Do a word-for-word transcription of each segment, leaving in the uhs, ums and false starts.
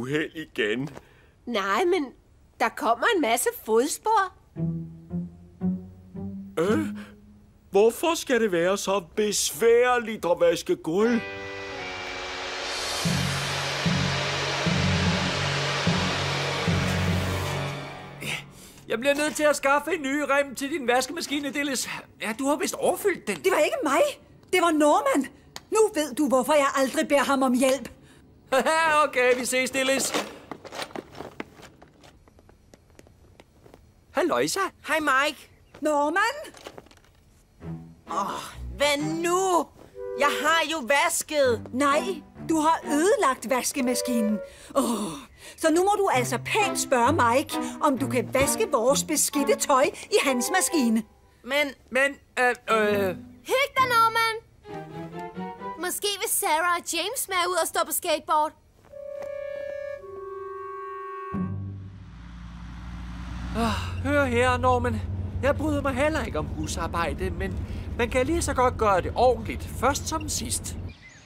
uheld igen. Nej, men der kommer en masse fodspor. Øh, hvorfor skal det være så besværligt at vaske gulv? Jeg bliver nødt til at skaffe en ny rem til din vaskemaskine, Dillis. Ja, du har vist overfyldt den. Det var ikke mig. Det var Norman. Nu ved du, hvorfor jeg aldrig beder ham om hjælp. Okay, vi ses, Dillis. Halløjsa. Hej, Mike. Norman? Åh, oh, hvad nu? Jeg har jo vasket. Nej, du har ødelagt vaskemaskinen. Åh, oh, så nu må du altså pænt spørge Mike, om du kan vaske vores beskidte tøj i hans maskine. Men... Men, øh, øh... Hyg dig, Norman. Måske vil Sarah og James med ud og stå på skateboard. Oh, hør her, Norman. Jeg bryder mig heller ikke om husarbejde, men man kan lige så godt gøre det ordentligt, først som sidst.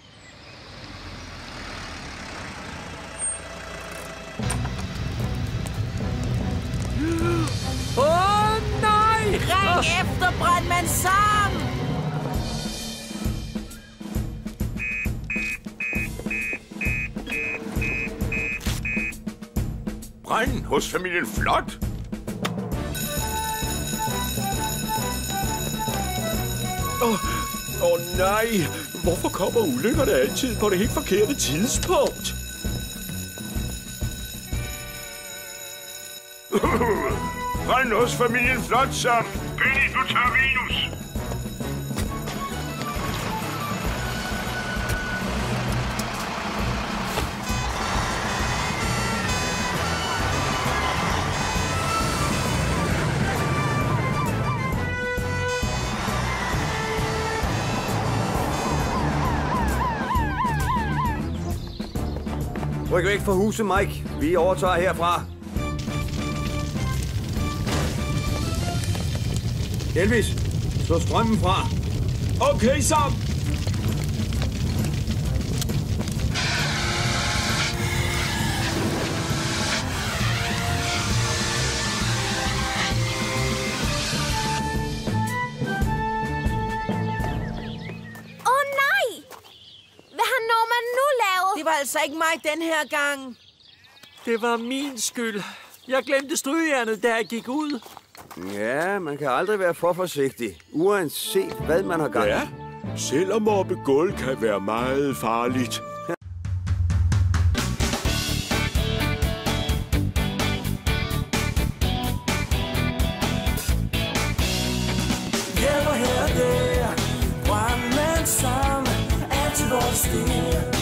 Åh, oh, nej! Ring oh. efter brandmand Sam! Brand hos familien Flot? Åh, oh, oh, nej! Hvorfor kommer ulykkerne altid på det helt forkerte tidspunkt? Brand hos familien Flot, Sam! Penny, du tager Venus! Ryk væk fra huset, Mike. Vi overtager herfra. Elvis, slå strømmen fra. Okay, Sam. Åh, nej! Hvad har Norman nu lavet? Det var altså ikke mig den her gang. Det var min skyld. Jeg glemte strygejernet, da jeg gik ud. Ja, man kan aldrig være for forsigtig, uanset hvad man har gang i. Ja, selvom mobbe gulv kan være meget farligt. Hjælper her og der, brandmand Sam, altid vores stil.